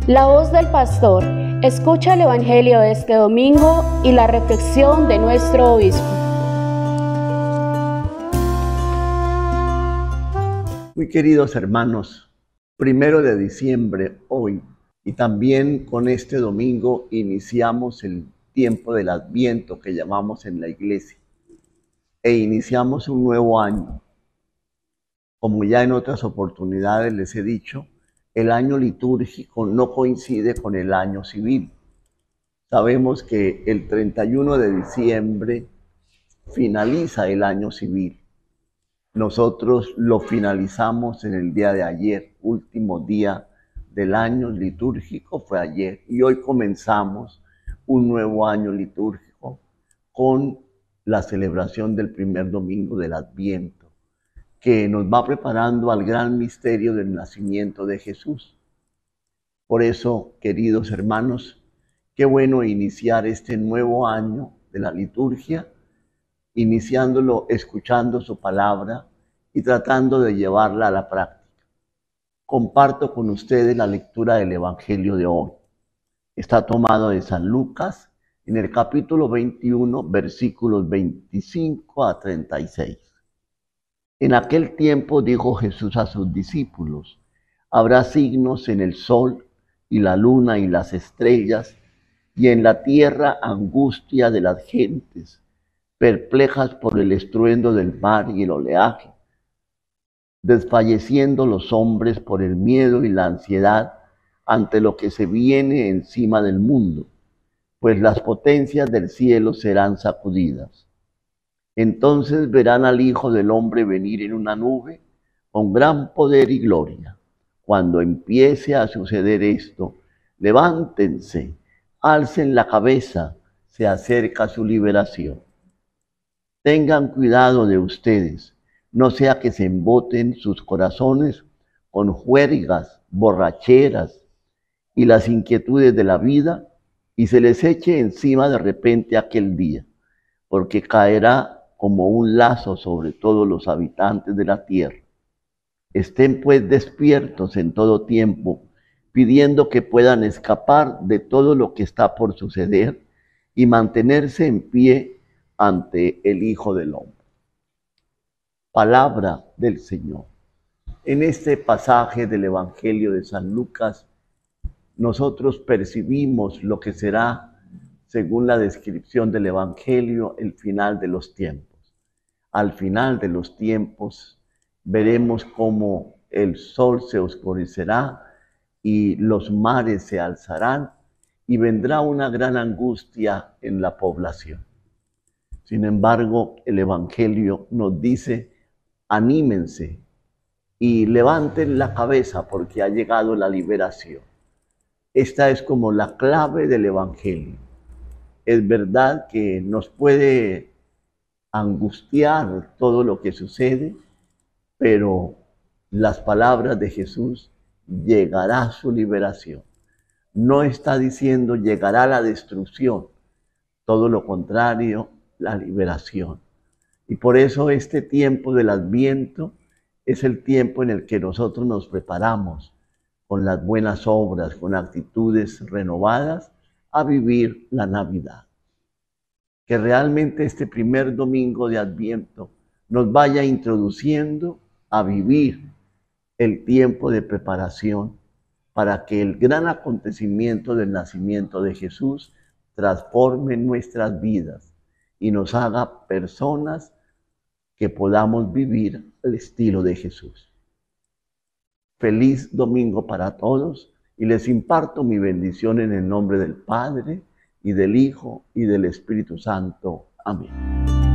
La voz del pastor. Escucha el Evangelio de este domingo y la reflexión de nuestro obispo. Muy queridos hermanos, 1 de diciembre hoy, y también con este domingo iniciamos el tiempo del Adviento que llamamos en la iglesia, e iniciamos un nuevo año. Como ya en otras oportunidades les he dicho, el año litúrgico no coincide con el año civil. Sabemos que el 31 de diciembre finaliza el año civil. Nosotros lo finalizamos en el día de ayer, último día del año litúrgico fue ayer, y hoy comenzamos un nuevo año litúrgico con la celebración del primer domingo del Adviento, que nos va preparando al gran misterio del nacimiento de Jesús. Por eso, queridos hermanos, qué bueno iniciar este nuevo año de la liturgia, iniciándolo escuchando su palabra y tratando de llevarla a la práctica. Comparto con ustedes la lectura del Evangelio de hoy. Está tomado de San Lucas, en el capítulo 21, versículos 25 a 36. En aquel tiempo dijo Jesús a sus discípulos: habrá signos en el sol y la luna y las estrellas, y en la tierra angustia de las gentes, perplejas por el estruendo del mar y el oleaje, desfalleciendo los hombres por el miedo y la ansiedad ante lo que se viene encima del mundo, pues las potencias del cielo serán sacudidas. Entonces verán al Hijo del Hombre venir en una nube con gran poder y gloria. Cuando empiece a suceder esto, levántense, alcen la cabeza, se acerca su liberación. Tengan cuidado de ustedes, no sea que se emboten sus corazones con juergas, borracheras y las inquietudes de la vida, y se les eche encima de repente aquel día, porque caerá como un lazo sobre todos los habitantes de la tierra. Estén pues despiertos en todo tiempo, pidiendo que puedan escapar de todo lo que está por suceder y mantenerse en pie ante el Hijo del Hombre. Palabra del Señor. En este pasaje del Evangelio de San Lucas, nosotros percibimos lo que será, según la descripción del Evangelio, el final de los tiempos. Al final de los tiempos veremos cómo el sol se oscurecerá y los mares se alzarán y vendrá una gran angustia en la población. Sin embargo, el Evangelio nos dice: anímense y levanten la cabeza porque ha llegado la liberación. Esta es como la clave del Evangelio. Es verdad que nos puede angustiar todo lo que sucede, pero las palabras de Jesús: llegará su liberación. No está diciendo llegará la destrucción, todo lo contrario, la liberación. Y por eso este tiempo del Adviento es el tiempo en el que nosotros nos preparamos con las buenas obras, con actitudes renovadas, a vivir la Navidad. Que realmente este primer domingo de Adviento nos vaya introduciendo a vivir el tiempo de preparación para que el gran acontecimiento del nacimiento de Jesús transforme nuestras vidas y nos haga personas que podamos vivir al estilo de Jesús. Feliz domingo para todos, y les imparto mi bendición en el nombre del Padre, y del Hijo, y del Espíritu Santo. Amén.